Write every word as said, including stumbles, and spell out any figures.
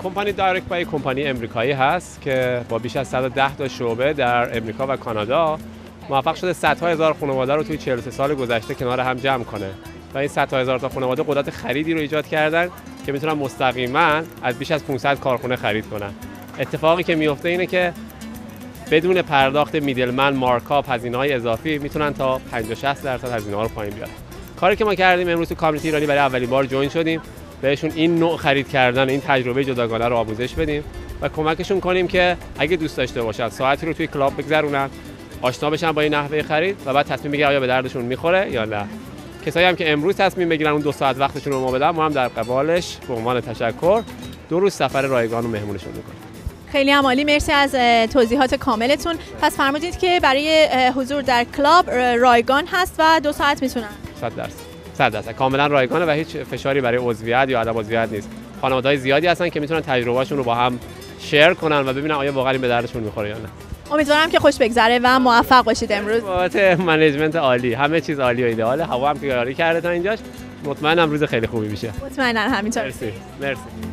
کمپانی دایرکت بای کمپانی امریکایی هست که با بیش از صد و ده تا شعبه در امریکا و کانادا موفق شده صدها هزار خانواده رو توی چهل و سه سال گذشته کنار هم جمع کنه و این صدها هزار تا خانواده قدرت خریدی رو ایجاد کردن که میتونن مستقیما از بیش از پانصد کارخونه خرید کنن. اتفاقی که میفته اینه که بدون پرداخت میدلمن، مارکاپ، هزینه‌های اضافی میتونن تا پنجاه شصت درصد هزینه‌ها رو پایین بیارن. کاری که ما کردیم امروز تو کامیونیتی ایرانی برای اولین بار جوین شدیم، بهشون این نوع خرید کردن، این تجربه جداگانه رو آموزش بدیم و کمکشون کنیم که اگه دوست داشته باشن ساعتی رو توی کلاب بگذرونن، آشنا بشن با این نحوه خرید و بعد تصمیم بگیرن آیا به دردشون میخوره یا نه. کسایی هم که امروز تصمیم بگیرن اون دو ساعت وقتشون رو ما بدن، ما هم در قبالش به عنوان تشکر دو روز سفر رایگان رو مهمونشون میکنیم. خیلی هم عالی، مرسی از توضیحات کاملتون. پس فرمودید که برای حضور در کلاب رایگان هست و دو ساعت میتونن؟ صد درصد صد درصد کاملا رایگانه و هیچ فشاری برای عضویت یا عدم عضویت نیست. خانواده‌های زیادی هستن که میتونن تجربهشون رو با هم شیر کنن و ببینن آیا واقعا به دردشون میخوره یا نه. امیدوارم که خوش بگذره و موفق باشید امروز. بابت منیجمنت عالی، همه چیز عالی و ایدئاله. هوا هم تیاری کرده تا اینجاش. مطمئنم روز خیلی خوبی میشه. مطمئنم همینطور. مرسی. مرسی.